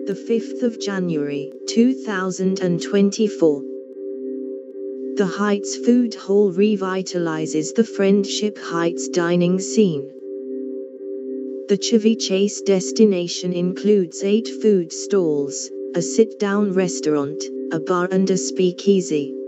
the 5th of January, 2024. The Heights Food Hall revitalizes the Friendship Heights dining scene. The Chevy Chase destination includes 8 food stalls, a sit-down restaurant, a bar and a speakeasy.